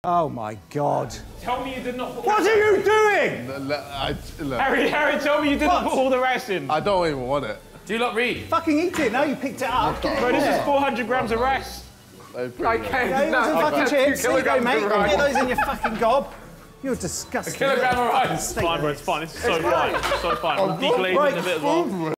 Oh my God. Tell me you did not put... What are you doing? Look. Harry, tell me you didn't put all the rice in. I don't even want it. Do you not read? Fucking eat it, now you picked it up. Bro, this is 400 grams of rice. I Yeah, can't. fucking chips. There you go, mate. Right. Get those in your fucking gob. You're disgusting. A kilogram of rice. It's fine, bro, it's fine. It's so fine. It's so fine. I'm deglazing a bit as well.